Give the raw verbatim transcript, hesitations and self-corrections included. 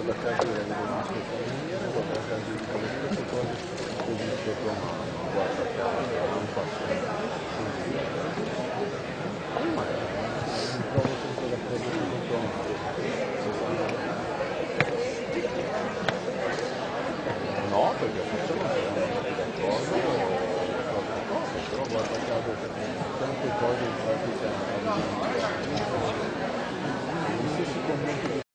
guarda caso io vedo il disco carabiniere, guarda caso io dico le stesse cose che dice tua mamma, guarda caso, non faccio come mai? Mi trovo sempre d'accordo con tua madre. No, perché forse non siamo andati d'accordo su qualche cosa, però guarda caso tante cose in pratica avvengono. Gli stessi commenti che